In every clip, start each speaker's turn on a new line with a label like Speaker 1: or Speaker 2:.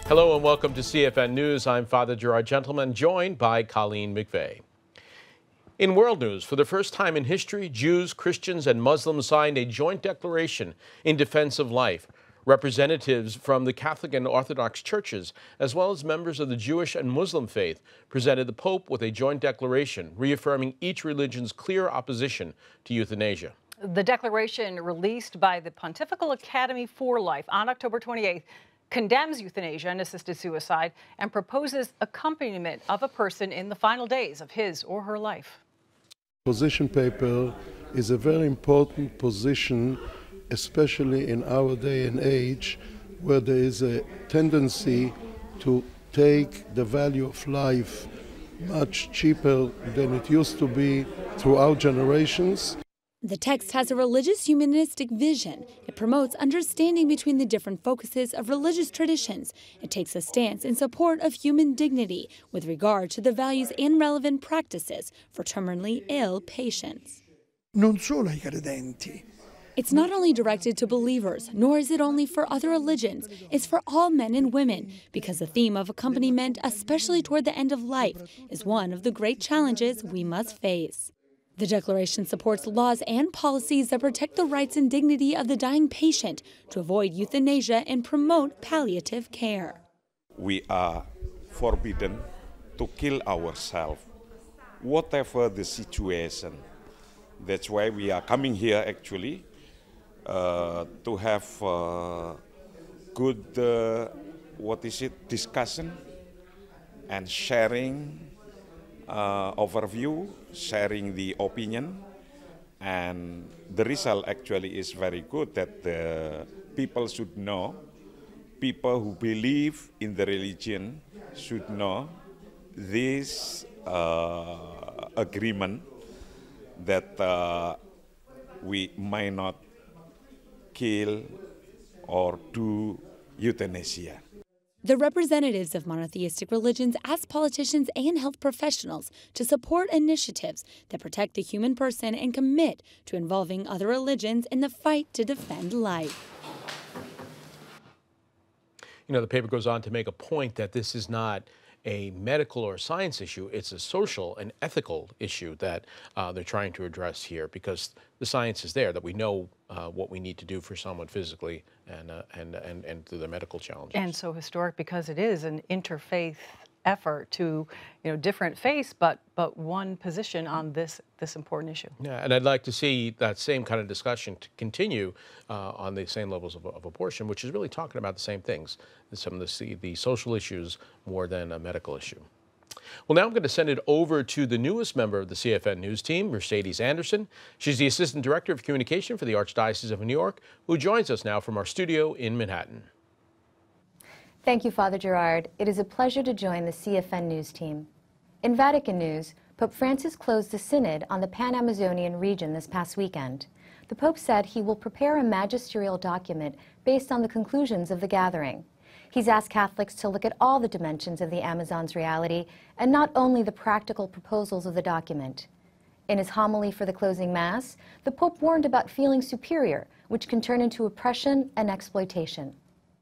Speaker 1: Hello and welcome to CFN News. I'm Father Gerard Gentleman, joined by Colleen McVeigh. In world news, for the first time in history, Jews, Christians, and Muslims signed a joint declaration in defense of life. Representatives from the Catholic and Orthodox churches, as well as members of the Jewish and Muslim faith, presented the Pope with a joint declaration reaffirming each religion's clear opposition to euthanasia.
Speaker 2: The declaration, released by the Pontifical Academy for Life on October 28th, condemns euthanasia and assisted suicide and proposes accompaniment of a person in the final days of his or her life.
Speaker 3: Position paper is a very important position, especially in our day and age, where there is a tendency to take the value of life much cheaper than it used to be throughout generations.
Speaker 4: The text has a religious humanistic vision. It promotes understanding between the different focuses of religious traditions. It takes a stance in support of human dignity with regard to the values and relevant practices for terminally ill patients.
Speaker 5: Non solo ai credenti.
Speaker 4: It's not only directed to believers, nor is it only for other religions. It's for all men and women, because the theme of accompaniment, especially toward the end of life, is one of the great challenges we must face. The declaration supports laws and policies that protect the rights and dignity of the dying patient to avoid euthanasia and promote palliative care.
Speaker 6: We are forbidden to kill ourselves, whatever the situation. That's why we are coming here actually to have good discussion and sharing overview, sharing the opinion, and the result actually is very good that the people should know, people who believe in the religion should know this agreement that we might not kill or do euthanasia.
Speaker 4: The representatives of monotheistic religions ask politicians and health professionals to support initiatives that protect the human person and commit to involving other religions in the fight to defend life.
Speaker 1: You know, the paper goes on to make a point that this is not a medical or science issue, it's a social and ethical issue that they're trying to address here, because the science is there, that we know what we need to do for someone physically and through the medical challenges.
Speaker 2: And so historic because it is an interfaith effort to, different faiths, but one position on this important issue.
Speaker 1: Yeah, and I'd like to see that same kind of discussion to continue on the same levels of abortion, which is really talking about the same things, some of the social issues more than a medical issue. Well, now I'm going to send it over to the newest member of the CFN News team, Mercedes Anderson. She's the Assistant Director of Communication for the Archdiocese of New York, who joins us now from our studio in Manhattan.
Speaker 7: Thank you, Father Gerard. It is a pleasure to join the CFN News team. In Vatican news, Pope Francis closed the Synod on the Pan-Amazonian region this past weekend. The Pope said he will prepare a magisterial document based on the conclusions of the gathering. He's asked Catholics to look at all the dimensions of the Amazon's reality and not only the practical proposals of the document. In his homily for the closing Mass, the Pope warned about feeling superior, which can turn into oppression and exploitation.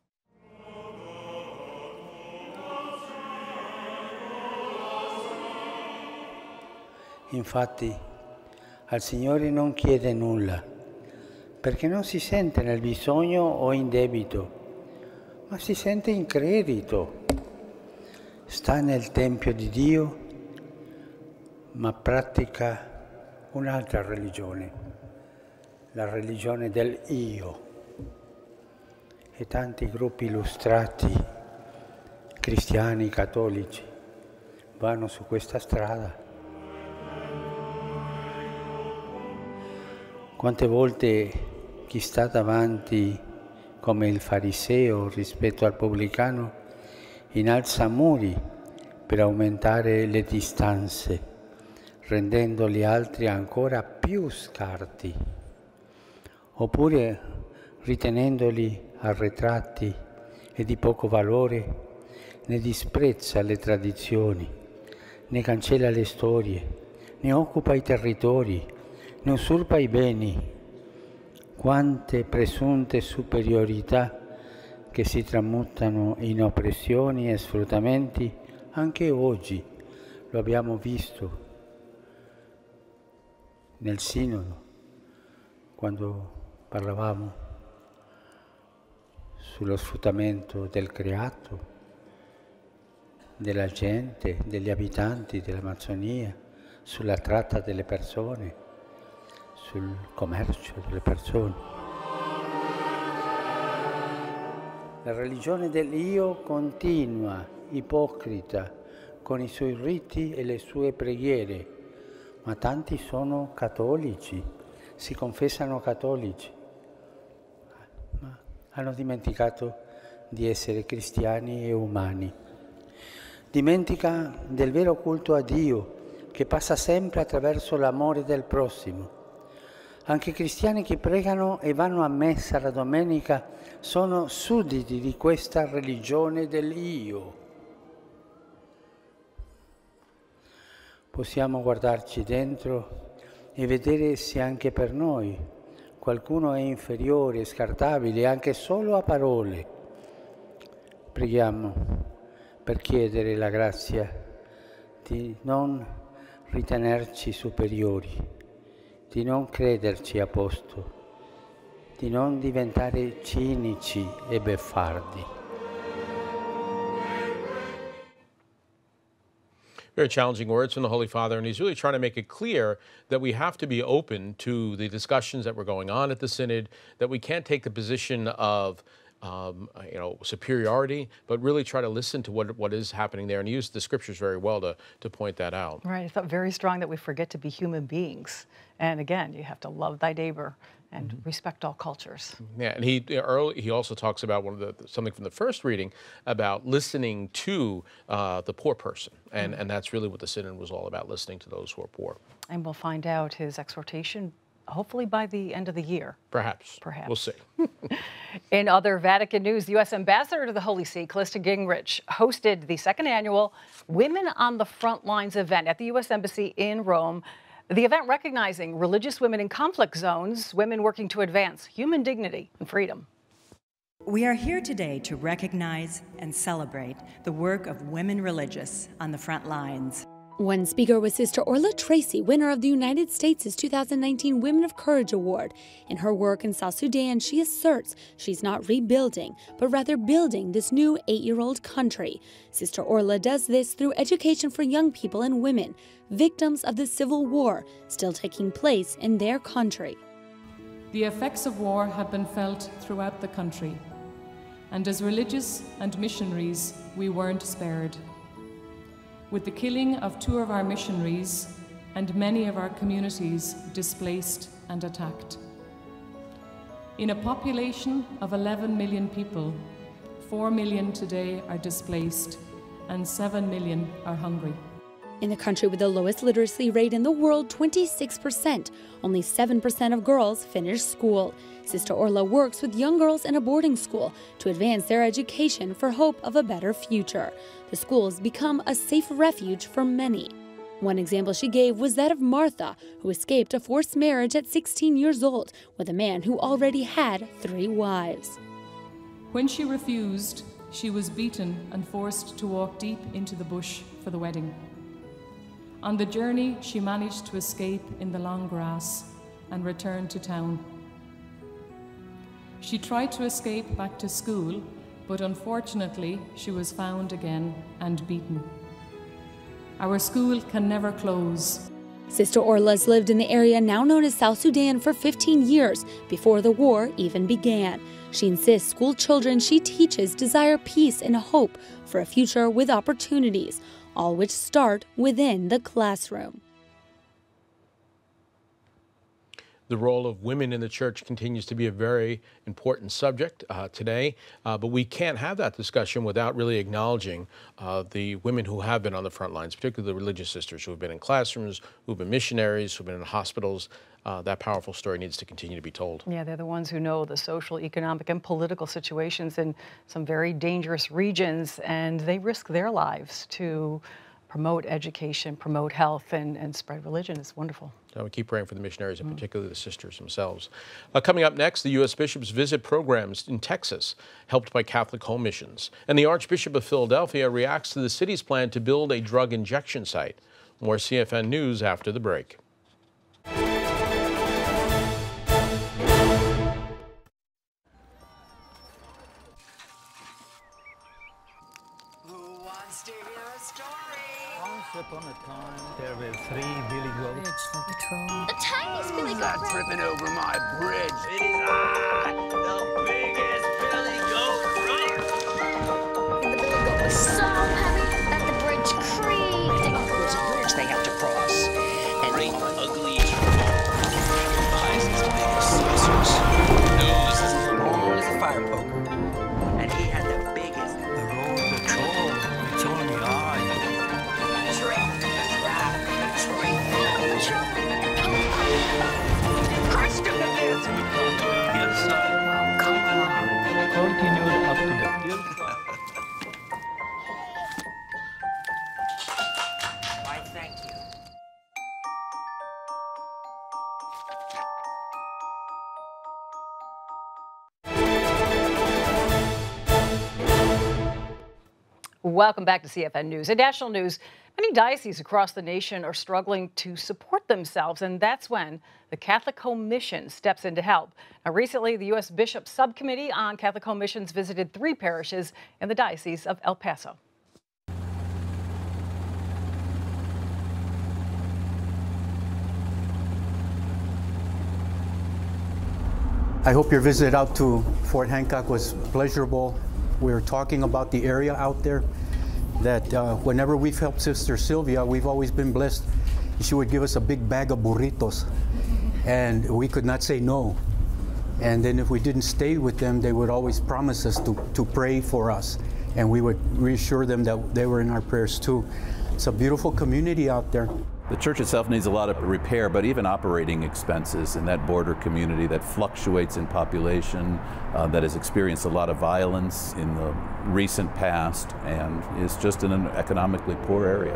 Speaker 8: Infatti, al Signore non chiede nulla, perché non si sente nel bisogno o in debito, ma si sente in credito. Sta nel Tempio di Dio, ma pratica un'altra religione, la religione del io. E tanti gruppi illustrati, cristiani, cattolici, vanno su questa strada. Quante volte chi sta davanti come il fariseo rispetto al pubblicano innalza muri per aumentare le distanze, rendendo gli altri ancora più scarti, oppure ritenendoli arretrati e di poco valore, ne disprezza le tradizioni, ne cancella le storie, ne occupa i territori, ne usurpa i beni. Quante presunte superiorità che si tramutano in oppressioni e sfruttamenti anche oggi. Lo abbiamo visto nel Sinodo, quando parlavamo sullo sfruttamento del creato, della gente, degli abitanti dell'Amazzonia, sulla tratta delle persone, sul commercio delle persone. La religione dell'io continua, ipocrita, con i suoi riti e le sue preghiere, ma tanti sono cattolici, si confessano cattolici, ma hanno dimenticato di essere cristiani e umani. Dimentica del vero culto a Dio, che passa sempre attraverso l'amore del prossimo. Anche i cristiani che pregano e vanno a messa la domenica sono sudditi di questa religione dell'io. Possiamo guardarci dentro e vedere se anche per noi qualcuno è inferiore, scartabile, anche solo a parole. Preghiamo per chiedere la grazia di non ritenerci superiori, di non crederci a posto, di non diventare cinici e beffardi.
Speaker 1: Very challenging words from the Holy Father, and he's really trying to make it clear that we have to be open to the discussions that were going on at the Synod, that we can't take the position of superiority, but really try to listen to what is happening there, and he used the scriptures very well to point that out.
Speaker 2: Right, I thought very strong that we forget to be human beings. And again, you have to love thy neighbor and respect all cultures.
Speaker 1: Yeah, and he also talks about something from the first reading about listening to the poor person, and that's really what the Synod was all about, listening to those who are poor.
Speaker 2: And we'll find out his exhortation hopefully by the end of the year.
Speaker 1: Perhaps. We'll see.
Speaker 2: In other Vatican news, the U.S. Ambassador to the Holy See, Callista Gingrich, hosted the second annual Women on the Front Lines event at the U.S. Embassy in Rome. The event recognizing religious women in conflict zones, women working to advance human dignity and freedom.
Speaker 9: We are here today to recognize and celebrate the work of women religious on the front lines.
Speaker 4: One speaker was Sister Orla Tracy, winner of the United States' 2019 Women of Courage Award. In her work in South Sudan, she asserts she's not rebuilding, but rather building this new 8-year-old country. Sister Orla does this through education for young people and women, victims of the civil war still taking place in their country.
Speaker 10: The effects of war have been felt throughout the country, and as religious and missionaries, we weren't spared. With the killing of 2 of our missionaries and many of our communities displaced and attacked. In a population of 11 million people, 4 million today are displaced and 7 million are hungry.
Speaker 4: In the country with the lowest literacy rate in the world, 26%, only 7% of girls finish school. Sister Orla works with young girls in a boarding school to advance their education for hope of a better future. The school's become a safe refuge for many. One example she gave was that of Martha, who escaped a forced marriage at 16 years old with a man who already had 3 wives.
Speaker 10: When she refused, she was beaten and forced to walk deep into the bush for the wedding. On the journey, she managed to escape in the long grass and return to town. She tried to escape back to school, but unfortunately, she was found again and beaten. Our school can never close.
Speaker 4: Sister Orla's lived in the area now known as South Sudan for 15 years, before the war even began. She insists school children she teaches desire peace and hope for a future with opportunities, all which start within the classroom.
Speaker 1: The role of women in the church continues to be a very important subject today, but we can't have that discussion without really acknowledging the women who have been on the front lines, particularly the religious sisters who have been in classrooms, who have been missionaries, who have been in hospitals. That powerful story needs to continue to be told.
Speaker 2: Yeah, they're the ones who know the social, economic, and political situations in some very dangerous regions, and they risk their lives to promote education, promote health, and spread religion. It's wonderful.
Speaker 1: We keep praying for the missionaries, and particularly the sisters themselves. Coming up next, the U.S. bishops visit programs in Texas, helped by Catholic Home Missions. And the Archbishop of Philadelphia reacts to the city's plan to build a drug injection site. More CFN News after the break.
Speaker 11: Once upon a time, there were 3 billy goats.
Speaker 12: The tiniest billy goat.
Speaker 11: That's tripping over my bridge.
Speaker 12: It is I, the biggest billy goat runner. And the billy goat was so heavy that the bridge creaked.
Speaker 13: There's a bridge they have to cross. And
Speaker 14: great ugly eyes as big as saucers. Nose as long as a fire poker.
Speaker 13: And he had the biggest.
Speaker 11: The road, the troll, it's on the eye. Continued up to the hillside.
Speaker 13: Why, thank you.
Speaker 2: Welcome back to CFN News. In national news, many dioceses across the nation are struggling to support themselves, and that's when the Catholic Home Mission steps in to help. Now, recently, the U.S. Bishop Subcommittee on Catholic Home Missions visited 3 parishes in the Diocese of El Paso.
Speaker 15: I hope your visit out to Fort Hancock was pleasurable. We were talking about the area out there, that whenever we've helped Sister Sylvia, we've always been blessed. She would give us a big bag of burritos, and we could not say no. And then if we didn't stay with them, they would always promise us to pray for us, and we would reassure them that they were in our prayers too. It's a beautiful community out there.
Speaker 16: The church itself needs a lot of repair, but even operating expenses in that border community that fluctuates in population, that has experienced a lot of violence in the recent past, and is just in an economically poor area.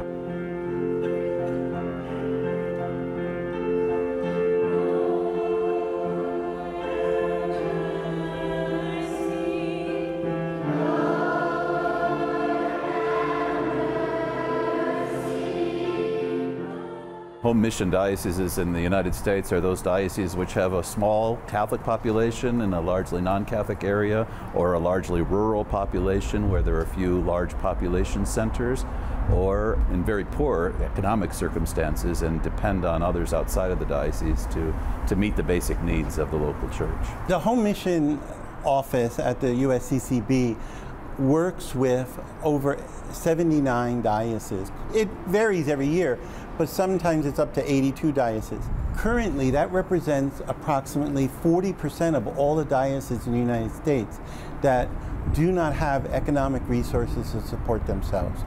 Speaker 16: Home mission dioceses in the United States are those dioceses which have a small Catholic population in a largely non-Catholic area, or a largely rural population where there are a few large population centers, or in very poor economic circumstances and depend on others outside of the diocese to meet the basic needs of the local church.
Speaker 17: The Home Mission Office at the USCCB works with over 79 dioceses. It varies every year, but sometimes it's up to 82 dioceses. Currently, that represents approximately 40% of all the dioceses in the United States that do not have economic resources to support themselves.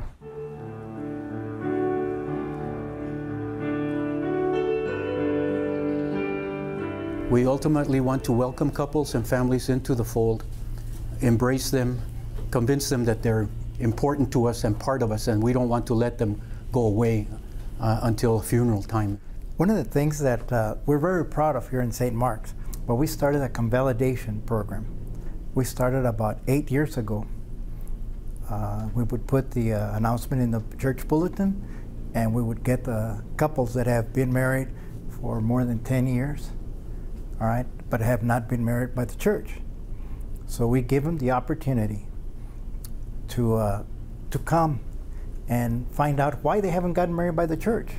Speaker 15: We ultimately want to welcome couples and families into the fold, embrace them, convince them that they're important to us and part of us, and we don't want to let them go away until funeral time.
Speaker 18: One of the things that we're very proud of here in St. Mark's, well, we started a convalidation program. We started about 8 years ago. We would put the announcement in the church bulletin, and we would get the couples that have been married for more than 10 years, all right, but have not been married by the church. So we give them the opportunity to come and find out why they haven't gotten married by the church.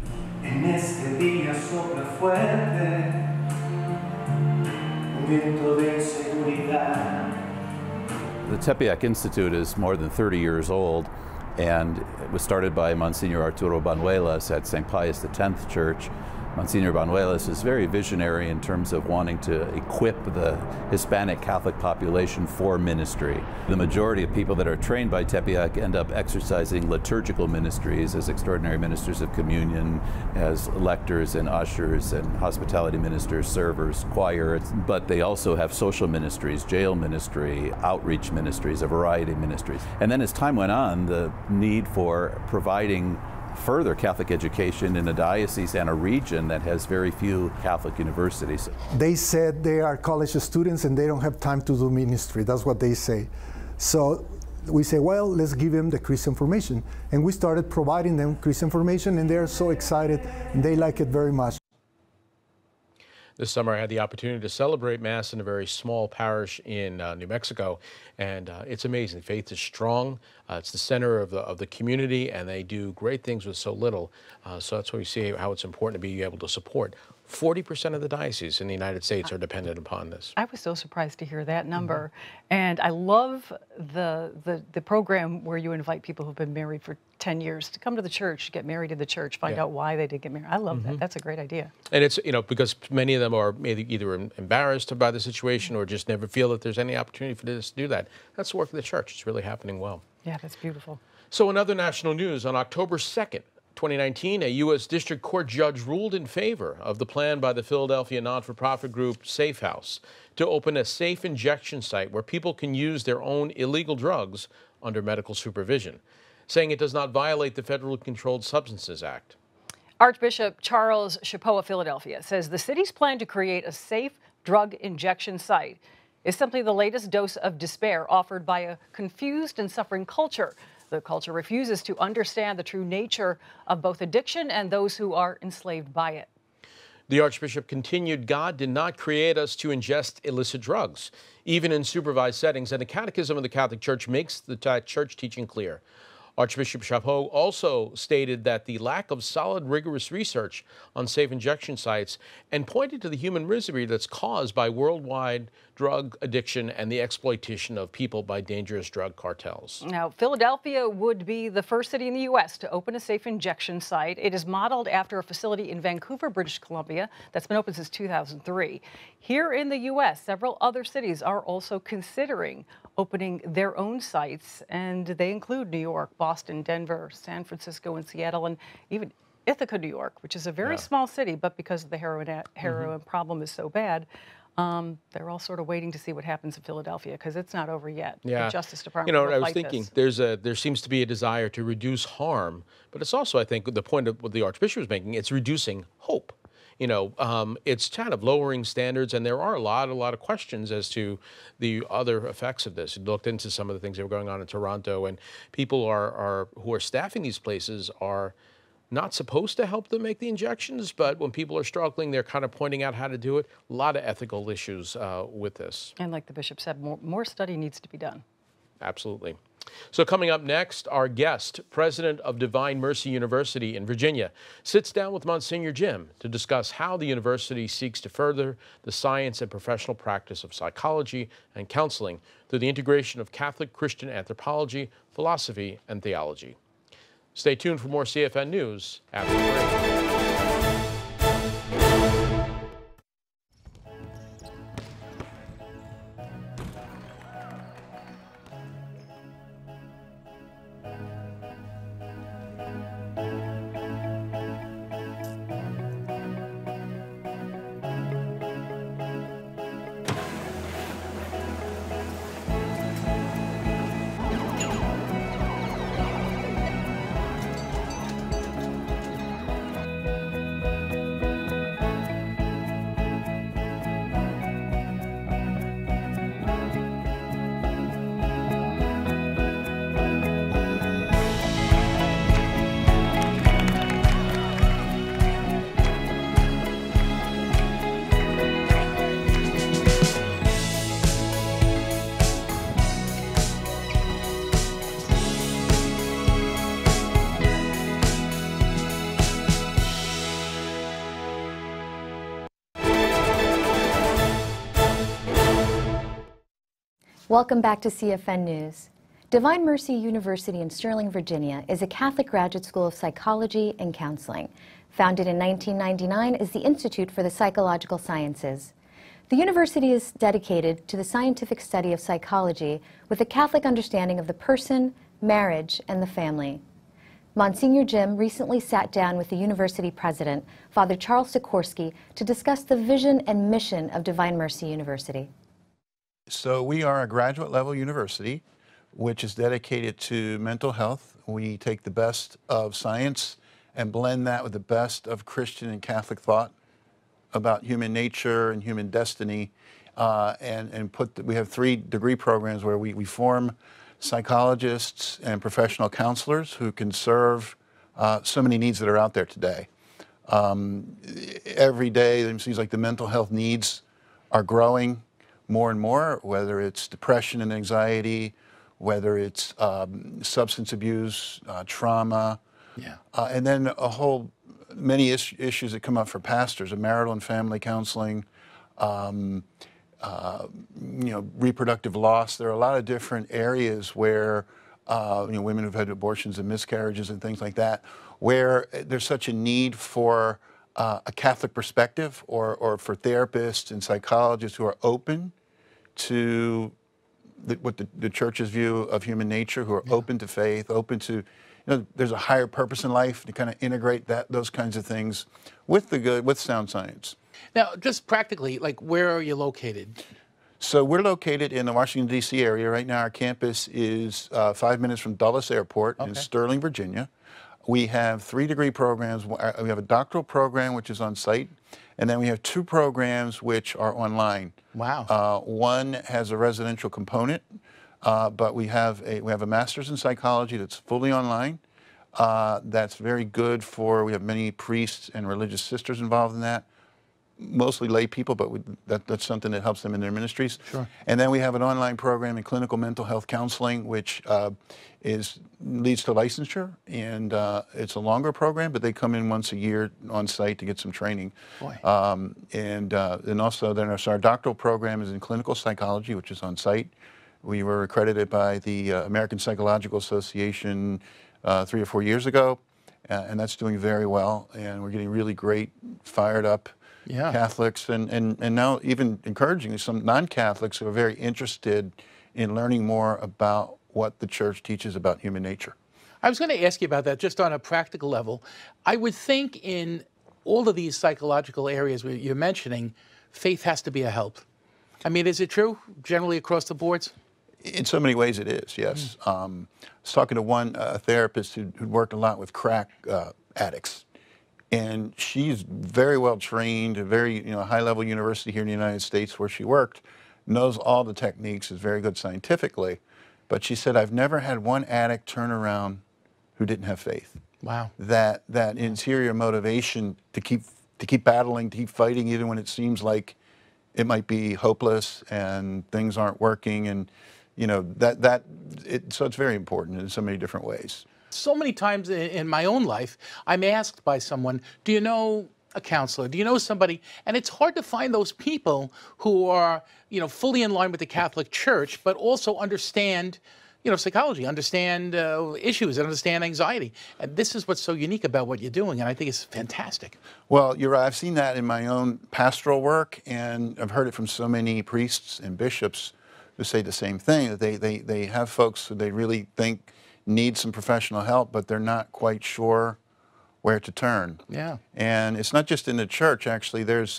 Speaker 16: The Tepeyac Institute is more than 30 years old, and it was started by Monsignor Arturo Banuelos at St. Pius X Church. Monsignor Banuelos is very visionary in terms of wanting to equip the Hispanic Catholic population for ministry. The majority of people that are trained by Tepeyac end up exercising liturgical ministries as extraordinary ministers of communion, as lectors and ushers and hospitality ministers, servers, choir, but they also have social ministries, jail ministry, outreach ministries, a variety of ministries. And then as time went on, the need for providing further Catholic education in a diocese and a region that has very few Catholic universities.
Speaker 5: They said they are college students and they don't have time to do ministry. That's what they say. So we say, well, let's give them the Christian information. And we started providing them Christian information, and they're so excited and they like it very much.
Speaker 1: This summer, I had the opportunity to celebrate Mass in a very small parish in New Mexico, and it's amazing. Faith is strong. It's the center of the community, and they do great things with so little. So that's why we see how it's important to be able to support. 40% of the dioceses in the United States are dependent upon this.
Speaker 2: I was so surprised to hear that number. And I love the program where you invite people who've been married for 10 years to come to the church, get married in the church, find out why they did get married. I love that. That's a great idea.
Speaker 1: And it's, you know, because many of them are maybe either embarrassed by the situation or just never feel that there's any opportunity for this to do that. That's the work of the church. It's really happening well.
Speaker 2: Yeah, that's beautiful.
Speaker 1: So in other national news, on October 2nd, 2019, a U.S. District Court judge ruled in favor of the plan by the Philadelphia non-for-profit group Safe House to open a safe injection site where people can use their own illegal drugs under medical supervision, saying it does not violate the Federally Controlled Substances Act.
Speaker 2: Archbishop Charles Chapeau of Philadelphia says the city's plan to create a safe drug injection site is simply the latest dose of despair offered by a confused and suffering culture. The culture refuses to understand the true nature of both addiction and those who are enslaved by it.
Speaker 1: The Archbishop continued, God did not create us to ingest illicit drugs, even in supervised settings, and the Catechism of the Catholic Church makes the church teaching clear. Archbishop Chapeau also stated that the lack of solid, rigorous research on safe injection sites and pointed to the human misery that's caused by worldwide drug addiction and the exploitation of people by dangerous drug cartels.
Speaker 2: Now, Philadelphia would be the first city in the U.S. to open a safe injection site. It is modeled after a facility in Vancouver, British Columbia, that's been open since 2003. Here in the U.S., several other cities are also considering opening their own sites, and they include New York, Boston, Denver, San Francisco, and Seattle, and even Ithaca, New York, which is a very small city, but because of the heroin problem is so bad, they're all sort of waiting to see what happens in Philadelphia because it's not over yet.
Speaker 1: Yeah.
Speaker 2: The Justice Department.
Speaker 1: You know, I was thinking there seems to be a desire to reduce harm, but it's also, I think, the point of what the Archbishop was making, it's reducing hope. You know, it's kind of lowering standards, and there are a lot of questions as to the other effects of this. We looked into some of the things that were going on in Toronto, and people who are staffing these places are not supposed to help them make the injections, but when people are struggling, they're kind of pointing out how to do it. A lot of ethical issues with this.
Speaker 2: And like the bishop said, more study needs to be done.
Speaker 1: Absolutely. So coming up next, our guest, president of Divine Mercy University in Virginia, sits down with Monsignor Jim to discuss how the university seeks to further the science and professional practice of psychology and counseling through the integration of Catholic Christian anthropology, philosophy, and theology. Stay tuned for more CFN News after the break.
Speaker 7: Welcome back to CFN News. Divine Mercy University in Sterling, Virginia is a Catholic graduate school of psychology and counseling. Founded in 1999 as the Institute for the Psychological Sciences. The university is dedicated to the scientific study of psychology with a Catholic understanding of the person, marriage, and the family. Monsignor Jim recently sat down with the university president, Father Charles Sikorsky, to discuss the vision and mission of Divine Mercy University.
Speaker 19: So we are a graduate level university which is dedicated to mental health. We take the best of science and blend that with the best of Christian and Catholic thought about human nature and human destiny, and we have 3 degree programs where we form psychologists and professional counselors who can serve so many needs that are out there today. Every day it seems like the mental health needs are growing more and more, whether it's depression and anxiety, whether it's substance abuse, trauma, and then many issues that come up for pastors, marital and family counseling, reproductive loss. There are a lot of different areas where women who've had abortions and miscarriages and things like that, where there's such a need for a Catholic perspective or for therapists and psychologists who are open to what the Church's view of human nature, who are open to faith, open to, there's a higher purpose in life, to kind of integrate those kinds of things with sound science.
Speaker 20: Now, just practically, like, where are you located?
Speaker 19: So we're located in the Washington, D.C. area. Right now our campus is 5 minutes from Dulles Airport in Sterling, Virginia. We have 3 degree programs. We have a doctoral program, which is on site, and then we have 2 programs which are online.
Speaker 20: Wow.
Speaker 19: One has a residential component, but we have a master's in psychology that's fully online. That's very good we have many priests and religious sisters involved in that. Mostly lay people, but that's something that helps them in their ministries.
Speaker 20: Sure.
Speaker 19: And then we have an online program in clinical mental health counseling, which leads to licensure, and it's a longer program, but they come in once a year on site to get some training.
Speaker 20: Boy.
Speaker 19: And also then our doctoral program is in clinical psychology, which is on site. We were accredited by the American Psychological Association 3 or 4 years ago, and that's doing very well, and we're getting really great, fired up Catholics, and now even encouraging some non-Catholics who are very interested in learning more about what the Church teaches about human nature.
Speaker 20: I was going to ask you about that just on a practical level. I would think in all of these psychological areas where you're mentioning, faith has to be a help. I mean, is it true generally across the boards?
Speaker 19: In so many ways it is, yes. I was talking to one therapist who'd worked a lot with crack addicts. And she's very well trained, a very high-level university here in the United States where she worked, knows all the techniques, is very good scientifically. But she said, I've never had one addict turn around who didn't have faith.
Speaker 20: Wow.
Speaker 19: That interior motivation to keep battling, to keep fighting, even when it seems like it might be hopeless and things aren't working, and so it's very important in so many different ways.
Speaker 20: So many times in my own life, I'm asked by someone, do you know a counselor? Do you know somebody? And it's hard to find those people who are, fully in line with the Catholic Church, but also understand, psychology, understand issues, and understand anxiety. And this is what's so unique about what you're doing, and I think it's fantastic.
Speaker 19: Well, you're right. I've seen that in my own pastoral work, and I've heard it from so many priests and bishops who say the same thing, that they have folks who they really think need some professional help, but they're not quite sure where to turn.
Speaker 20: Yeah.
Speaker 19: And it's not just in the Church, actually. There's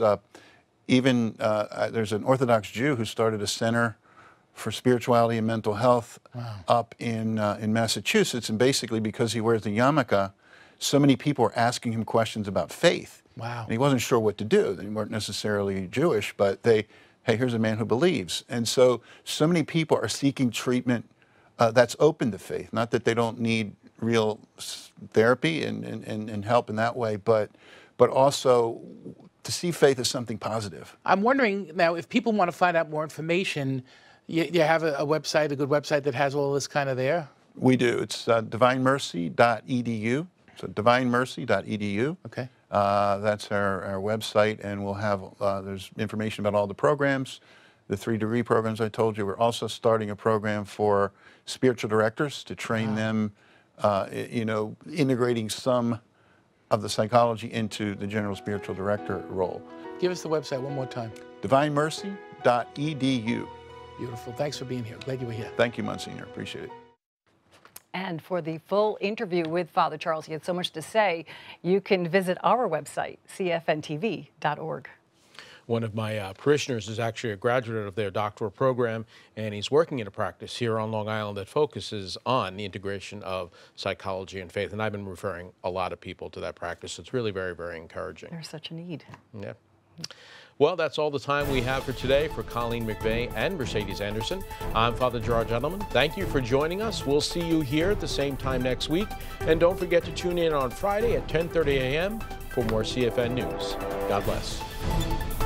Speaker 19: there's an Orthodox Jew who started a center for spirituality and mental health up in Massachusetts, and basically because he wears the yarmulke, so many people are asking him questions about faith.
Speaker 20: Wow.
Speaker 19: And he wasn't sure what to do. They weren't necessarily Jewish, but hey, here's a man who believes. And so many people are seeking treatment that's open to faith. Not that they don't need real therapy and help in that way, but also to see faith as something positive.
Speaker 20: I'm wondering now, if people want to find out more information, you have a website, a good website that has all this kind of there?
Speaker 19: We do. It's divinemercy.edu. So divinemercy.edu.
Speaker 20: Okay.
Speaker 19: That's our website, and we'll have there's information about all the programs, the 3 degree programs I told you. We're also starting a program for spiritual directors to train them, integrating some of the psychology into the general spiritual director role.
Speaker 20: Give us the website one more time.
Speaker 19: divinemercy.edu.
Speaker 20: Beautiful. Thanks for being here. Glad you were here.
Speaker 19: Thank you, Monsignor. Appreciate it.
Speaker 2: And for the full interview with Father Charles, he had so much to say, you can visit our website, cfntv.org.
Speaker 1: One of my parishioners is actually a graduate of their doctoral program, and he's working in a practice here on Long Island that focuses on the integration of psychology and faith. And I've been referring a lot of people to that practice. It's really very, very encouraging.
Speaker 2: There's such a need.
Speaker 1: Yeah. Well, that's all the time we have for today. For Colleen McVeigh and Mercedes Anderson, I'm Father Gerard Gentleman. Thank you for joining us. We'll see you here at the same time next week. And don't forget to tune in on Friday at 10:30 a.m. for more CFN News. God bless.